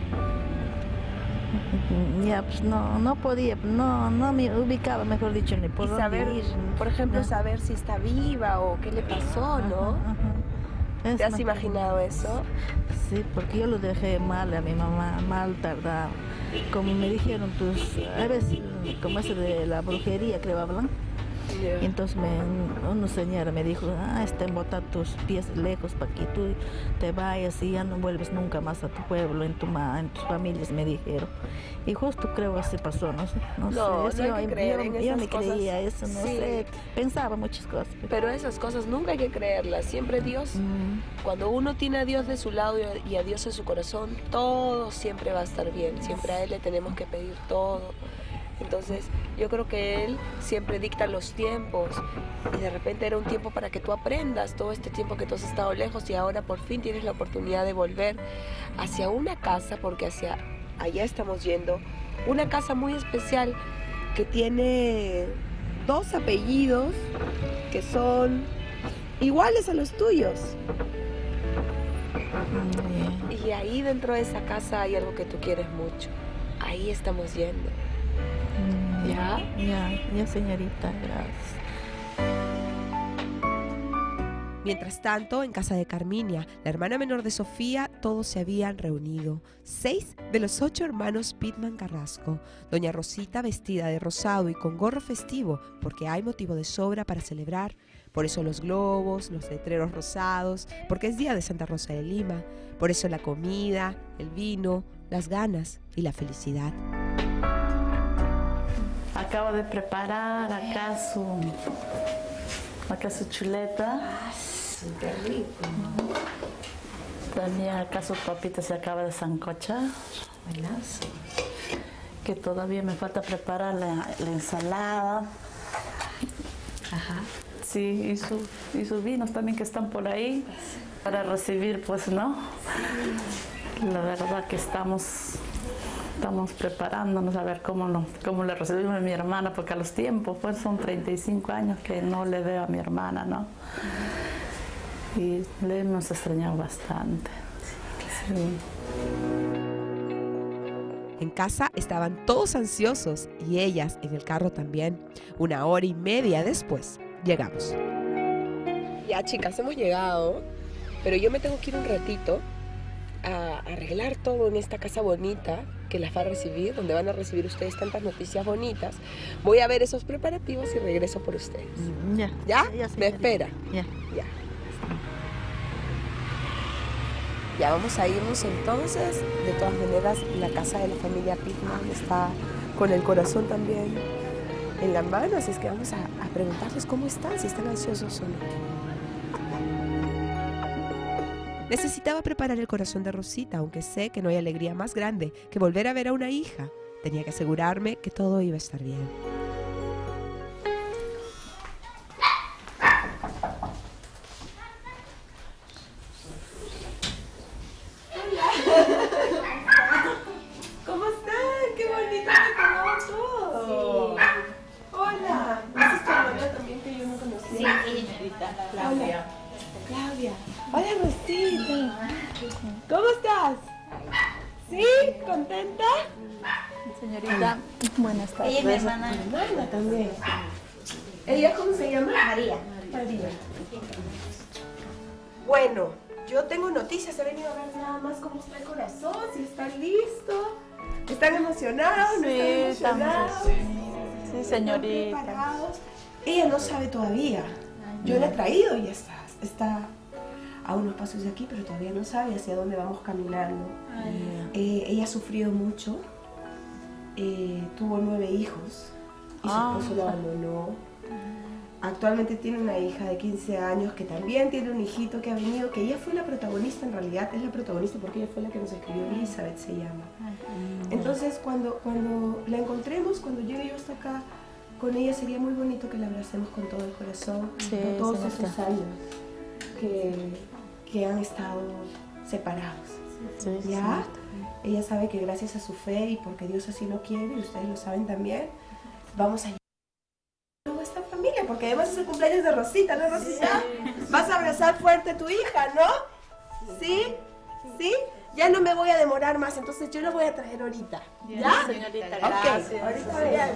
Ya, pues no podía, no me ubicaba, mejor dicho, ni por Y saber, dónde ir. por ejemplo, ¿no? saber si está viva o qué le pasó, ¿no? ¿Te has imaginado eso? Sí, porque yo lo dejé mal a mi mamá, mal tardado. Como me dijeron, pues, a veces, como eso de la brujería, creo hablan. Yeah. Y entonces una señora me dijo, botar tus pies lejos para que tú te vayas y ya no vuelves nunca más a tu pueblo, en tus familias, me dijeron. Y justo creo que así pasó, no sé. No Eso hay que creer en yo esas me cosas. creía eso, no Sí. sé, pensaba muchas cosas. Pero esas cosas nunca hay que creerlas. Siempre Dios, cuando uno tiene a Dios de su lado y a Dios en su corazón, todo siempre va a estar bien. Siempre a Él le tenemos que pedir todo. Entonces, yo creo que Él siempre dicta los tiempos y de repente era un tiempo para que tú aprendas todo este tiempo que tú has estado lejos y ahora por fin tienes la oportunidad de volver hacia una casa, porque hacia allá estamos yendo, una casa muy especial que tiene 2 apellidos que son iguales a los tuyos. Y ahí dentro de esa casa hay algo que tú quieres mucho. Ahí estamos yendo. ¿Ya? Ya, señorita, gracias. Mientras tanto, en casa de Carminia, la hermana menor de Sofía, todos se habían reunido. 6 de los 8 hermanos Pitman Carrasco. Doña Rosita vestida de rosado y con gorro festivo, porque hay motivo de sobra para celebrar. Por eso los globos, los letreros rosados, porque es día de Santa Rosa de Lima. Por eso la comida, el vino, las ganas y la felicidad. Acabo de preparar acá su chuleta. Súper rico. También acá su papita se acaba de sancochar. Buenazo. Que todavía me falta preparar la ensalada. Ajá. Sí, y sus vinos también que están por ahí para recibir, pues, ¿no? La verdad que estamos preparándonos a ver cómo le recibimos a mi hermana, porque a los tiempos, pues son 35 años que no le veo a mi hermana, ¿no? Y le hemos extrañado bastante. Sí. En casa estaban todos ansiosos y ellas en el carro también. 1 hora y media después, llegamos. Ya, chicas, hemos llegado, pero yo me tengo que ir un ratito a arreglar todo en esta casa bonita que las va a recibir, donde van a recibir ustedes tantas noticias bonitas. Voy a ver esos preparativos y regreso por ustedes. Ya. ¿Ya? Ya, ¿Me espera? Ya. Ya. Ya vamos a irnos entonces. De todas maneras, la casa de la familia Pitman está con el corazón también en la mano, así es que vamos a preguntarles cómo están, si están ansiosos o no. Necesitaba preparar el corazón de Rosita, aunque sé que no hay alegría más grande que volver a ver a una hija. Tenía que asegurarme que todo iba a estar bien. ¿Cómo están? ¡Qué bonito que quedó todo! Sí. Hola. ¿Esa es tu hermana también que yo no conocía? Sí, señorita. Claudia. Claudia. Hola, Rosita. ¿Cómo estás? ¿Sí? ¿Contenta? Señorita, buenas tardes. Ella es mi hermana. Hermana también. ¿Ella cómo se llama? María. María. Bueno, yo tengo noticias. He venido a ver nada más cómo está el corazón, si están listos. ¿Están emocionados? ¿No están emocionados? Sí, señorita. ¿Están preparados? Ella no sabe todavía. Yo la he traído y está a unos pasos de aquí, pero todavía no sabe hacia dónde vamos caminando. Ella ha sufrido mucho, tuvo 9 hijos y su esposo la abandonó. Actualmente tiene una hija de 15 años que también tiene un hijito que ha venido, que ella fue la protagonista, en realidad es la protagonista porque ella fue la que nos escribió, Elizabeth se llama. Entonces cuando la encontremos, cuando llegue yo hasta acá con ella, sería muy bonito que la abracemos con todo el corazón, por todos esos años que han estado separados. ¿Ya? Ella sabe que gracias a su fe y porque Dios así lo quiere, y ustedes lo saben también, vamos a esta familia, porque además es el cumpleaños de Rosita, ¿no, Rosita? Vas a abrazar fuerte a tu hija, ¿no? ¿Sí? ¿Sí? Ya no me voy a demorar más, entonces yo lo voy a traer ahorita. ¿Ya? Señorita, gracias. Ok, ahorita vean.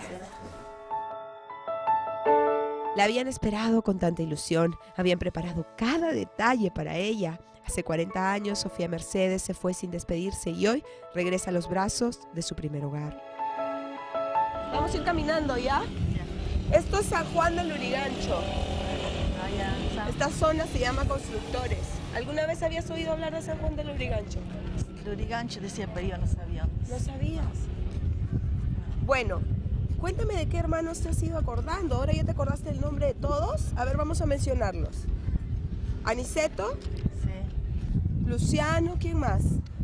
La habían esperado con tanta ilusión, habían preparado cada detalle para ella. Hace 40 años Sofía Mercedes se fue sin despedirse y hoy regresa a los brazos de su primer hogar. Vamos a ir caminando, ¿ya? Esto es San Juan del Lurigancho. Esta zona se llama Constructores. ¿Alguna vez habías oído hablar de San Juan del Lurigancho? Lurigancho decía, pero yo no sabía. ¿No sabías? Bueno, cuéntame de qué hermanos te has ido acordando. Ahora ya te acordaste el nombre de todos. A ver, vamos a mencionarlos. Aniceto. Sí. Luciano, ¿quién más?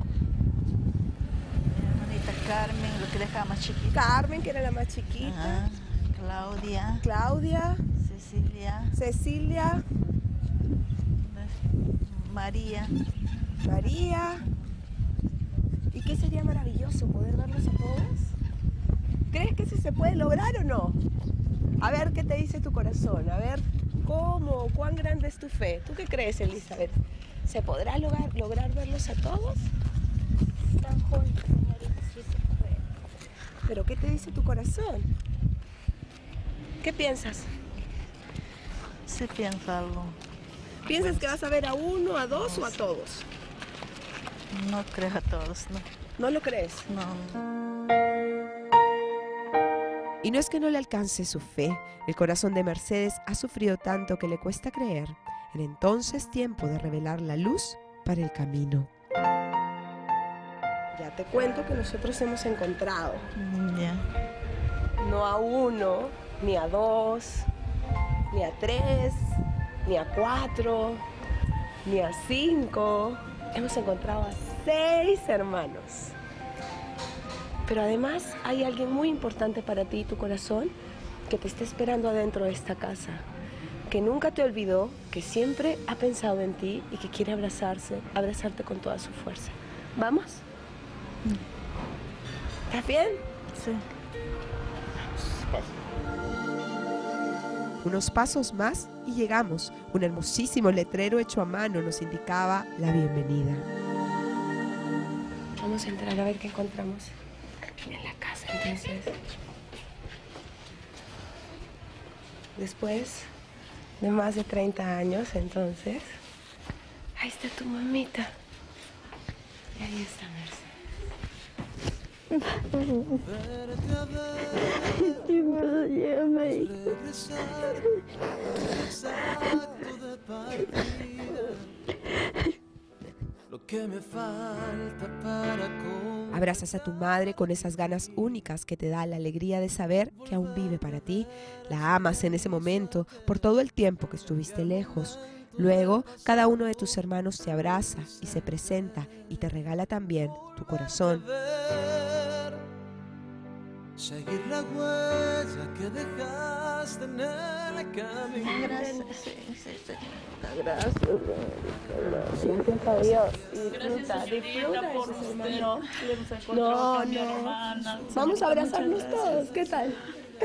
Mi hermanita Carmen, lo que dejaba más chiquita. Carmen, que era la más chiquita. Ajá. Claudia. Claudia. Cecilia. Cecilia. María. María. ¿Y qué sería maravilloso poder verlos a todos? ¿Crees que eso se puede lograr o no? A ver qué te dice tu corazón, a ver cómo, cuán grande es tu fe. ¿Tú qué crees, Elizabeth? ¿Se podrá lograr verlos a todos? Están juntos, señorita, sí se puede. ¿Pero qué te dice tu corazón? ¿Qué piensas? Sí pienso algo. ¿Piensas que vas a ver a uno, a dos o a todos? No creo a todos, no. ¿No lo crees? No. Y no es que no le alcance su fe, el corazón de Mercedes ha sufrido tanto que le cuesta creer. En entonces tiempo de revelar la luz para el camino. Ya te cuento que nosotros hemos encontrado. Ya. No a uno, ni a dos, ni a 3, ni a 4, ni a 5. Hemos encontrado a 6 hermanos. Pero además hay alguien muy importante para ti y tu corazón que te está esperando adentro de esta casa, que nunca te olvidó, que siempre ha pensado en ti y que quiere abrazarte con toda su fuerza. ¿Vamos? ¿Estás bien? Sí. Unos pasos más y llegamos. Un hermosísimo letrero hecho a mano nos indicaba la bienvenida. Vamos a entrar a ver qué encontramos en la casa, entonces. Después de más de 30 años, entonces. Ahí está tu mamita. Y ahí está Mercedes. Verte a ver, regresar, exacto de partida, lo que me falta para Abrazas a tu madre con esas ganas únicas que te da la alegría de saber que aún vive para ti. La amas en ese momento por todo el tiempo que estuviste lejos. Luego, cada uno de tus hermanos te abraza y se presenta y te regala también tu corazón. seguir la huella que dejaste en el camino. Gracias. Gracias a Dios. Disfruta por eso, usted. hermano. Le hemos encontrado con mi No. hermana. Vamos a Señorita, abrazarnos muchas todos, gracias. ¿qué tal?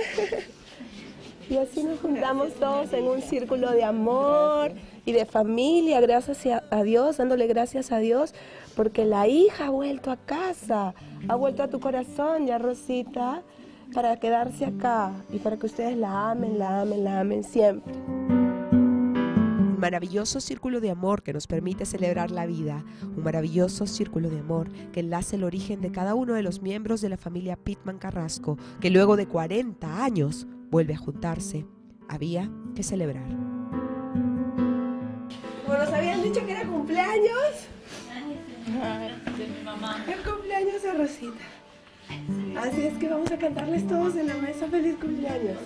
Y así nos juntamos todos en un círculo de amor y de familia, gracias a Dios, dándole gracias a Dios, porque la hija ha vuelto a casa, ha vuelto a tu corazón ya, Rosita, para quedarse acá y para que ustedes la amen siempre. Un maravilloso círculo de amor que nos permite celebrar la vida. Un maravilloso círculo de amor que enlace el origen de cada uno de los miembros de la familia Pitman Carrasco, que luego de 40 años vuelve a juntarse. Había que celebrar. Como nos habían dicho que era cumpleaños? De mi mamá. El cumpleaños de Rosita. Así es que vamos a cantarles todos en la mesa feliz cumpleaños.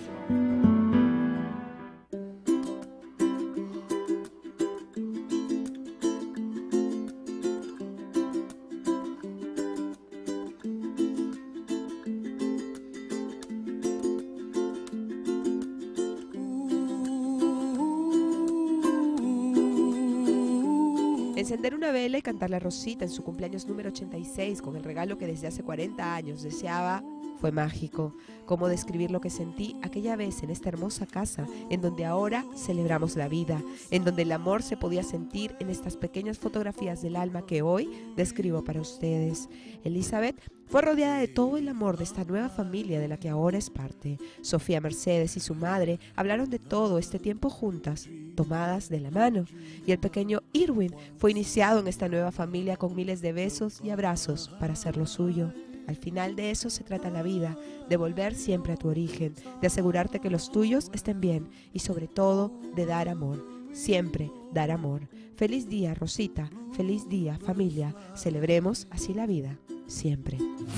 Encender una vela y cantarle a Rosita en su cumpleaños número 86 con el regalo que desde hace 40 años deseaba fue mágico. Cómo describir lo que sentí aquella vez en esta hermosa casa en donde ahora celebramos la vida, en donde el amor se podía sentir en estas pequeñas fotografías del alma que hoy describo para ustedes. Elizabeth fue rodeada de todo el amor de esta nueva familia de la que ahora es parte. Sofía Mercedes y su madre hablaron de todo este tiempo juntas, tomadas de la mano, y el pequeño Irwin fue iniciado en esta nueva familia con miles de besos y abrazos para hacer lo suyo. Al final de eso se trata la vida, de volver siempre a tu origen, de asegurarte que los tuyos estén bien y sobre todo de dar amor, siempre dar amor. Feliz día, Rosita, feliz día, familia, celebremos así la vida, siempre.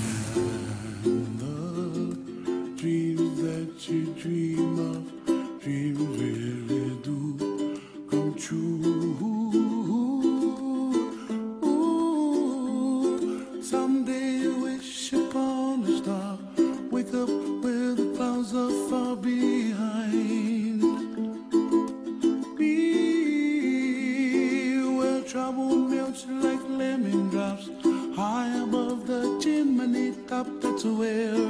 Wake up where the clouds are far behind me, where trouble melts like lemon drops high above the chimney top. That's where